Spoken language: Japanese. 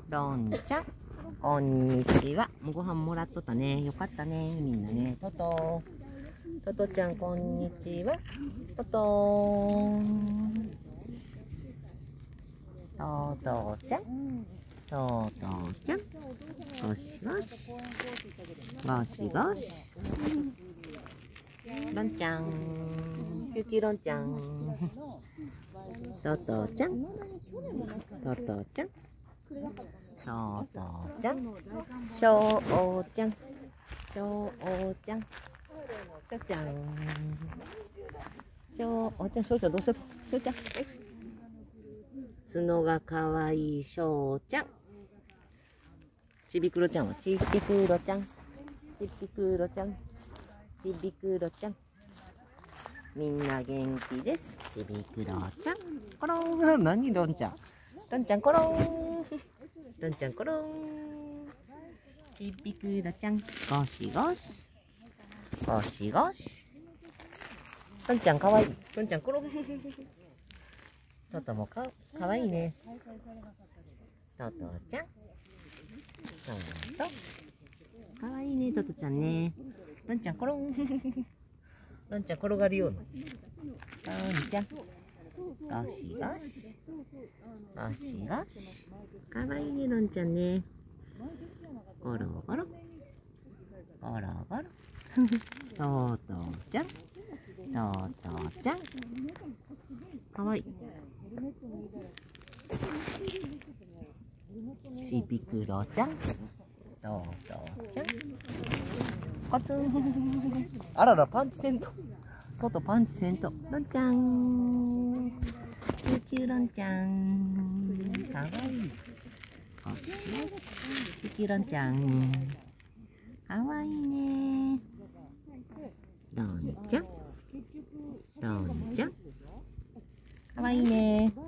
ロンちゃん、こんにちは。もうご飯もらっとったね。よかったね。みんなね。トトちゃん、こんにちは。トトちゃん、トちゃん、ゴシゴシ、ゴシゴシ。ロンちゃん、キューキュロンちゃん、トちゃん、トちゃん、ちゃん、しょうちゃん、しょうちゃん、しょうちゃん、しょうちゃん、しょうちゃん、どうしたの？しょうちゃん、はい。角がかわいいしょうちゃん。ちびくろちゃんはちびくろちゃん、ちびくろちゃん、ちびくろちゃん。みんな元気です。ちびくろちゃん。コロン。何ロンちゃん。ロンちゃんコロン。ロンちゃんコロン。ちびくろちゃん。ゴシゴシ。ゴシゴシ。ロンちゃんかわいい。ロンちゃんコロン。トトもかわいいね。トトちゃん。トト。かわいいね、トトちゃんね。ロンちゃんコロン。ロンちゃん転がるような。ロンちゃん。ゴシゴシ。ゴシゴシ。かわいいね、ロンちゃんね。ゴロゴロ。ゴロゴロ。トトちゃん。トトちゃん。かわいい。ちびくろちゃん。トトちゃん。コツン。あらら、パンチセント。トトパンチセント。ロンちゃん。キューキューロンちゃん。かわいい。キューキューロンちゃん。かわいいね。ロンちゃん。ロンちゃん。かわいいね。